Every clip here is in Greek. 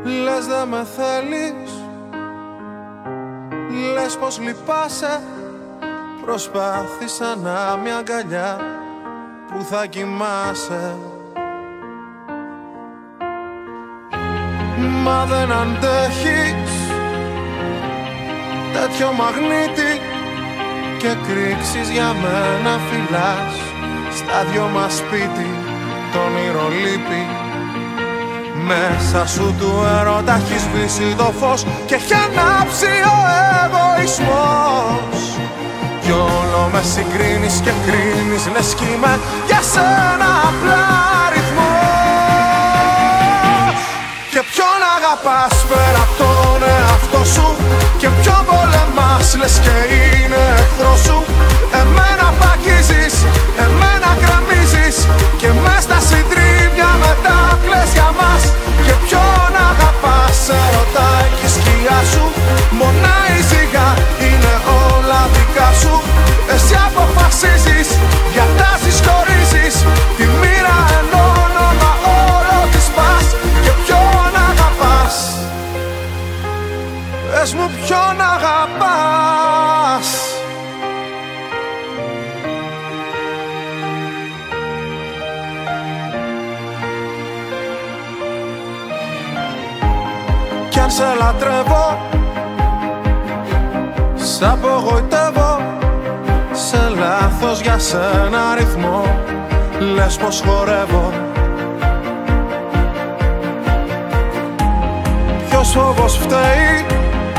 Λες δε με θέλεις, λες πως λυπάσαι. Προσπάθησα να μια αγκαλιά που θα κοιμάσαι. Μα δεν αντέχεις τέτοιο μαγνήτη και κρίξεις για μένα φυλάς. Στα δυο μας σπίτι το όνειρο λείπει. Μέσα σου του έρωτα έχει σβήσει το φως και έχει ανάψει ο εγωισμός. Κι όλο με συγκρίνεις και κρίνεις, λες κι είμαι για σένα απλά αριθμός. Και ποιον αγαπάς πέρα απ' τον εαυτό σου, και ποιον πολεμάς, λες και είναι εχθρός σου. Εμένα παγίζεις, εμένα γκρεμίζεις και μες στα συντρίμμια μετά κλαις για μας. Και ποιον αγαπάς, σε ρωτάει κι η σκιά σου. Μονά η ζυγά είναι όλα δικά σου. Εσύ αποφασίζεις, διατάζεις, χωρίζεις. Τη μοίρα εν όνομα όλο της πας. Και ποιον αγαπάς, πες μου ποιον αγαπάς. Κι αν σε λατρεύω, σ' απογοητεύω. Σε λάθος για σένα αριθμό, λες πως χορεύω. Ποιος φόβος φταίει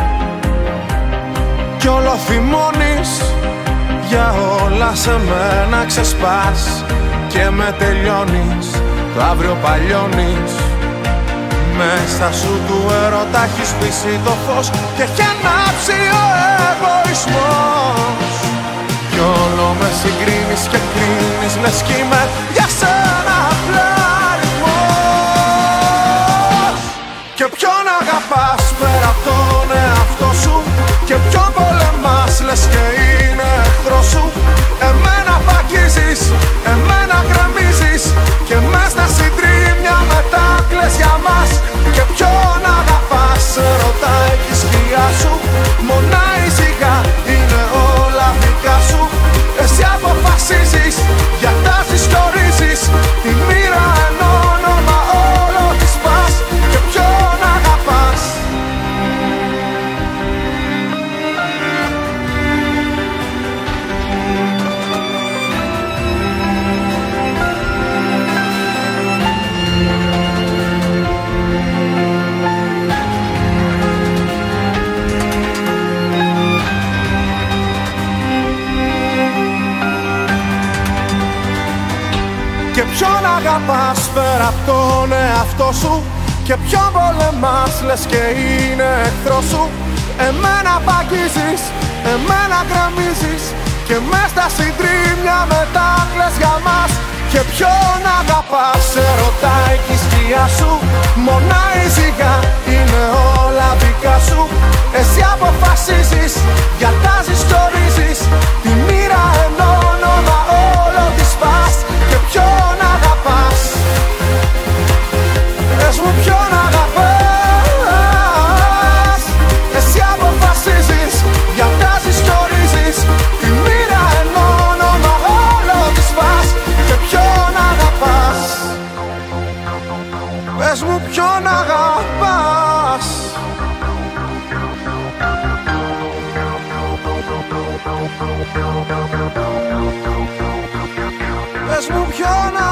κι όλο θυμώνεις. Για όλα σε μένα ξεσπάς και με τελειώνεις. Το αύριο παλιώνεις. Μέσα σου του έρωτα έχει σβήσει το φως και έχει ανάψει ο εγωισμός. Κι όλο με συγκρίνεις και κρίνεις, λες κι είμαι για σένα απλά αριθμός. Και ποιον αγαπάς πέρα απ' τον εαυτό σου, και ποιον πολεμάς, λες και είναι εχθρός σου. Εμένα παγίζεις, εμένα γκρεμίζεις και μες στα συντρίμμια μετά κλαις για μας. Και ποιον αγαπάς, σε ρωτάει κι η σκιά σου. Μονά η ζυγά είναι όλα δικά σου. Εσύ αποφασίζεις, διατάζεις, χωρίζεις. Τη μοίρα εν όνομα όλο της πας. Και ποιον αγαπάς, και ποιον αγαπάς πέρα απ' τον εαυτό σου. Και ποιον πολεμάς, λες και είναι εχθρός σου. Εμένα παγίζεις, εμένα γκρεμίζεις και μες στα συντρίμμια μετά κλαις για μας. Και ποιον αγαπάς, σε ρωτάει κι η σκιά σου. Μονά η ζυγά είναι όλα δικά σου. Εσύ αποφασίζεις, διατάζεις, χωρίζεις. Τη μοίρα εν όνομα όλο της πας. Και ποιον αγαπάς, πες μου ποιον αγαπάς. Εσύ αποφασίζεις, διατάζεις, χωρίζεις. Τη μοίρα εν όνομα όλο της πας. Και ποιον αγαπάς, πες μου ποιον αγαπάς. Πες μου ποιον αγαπάς.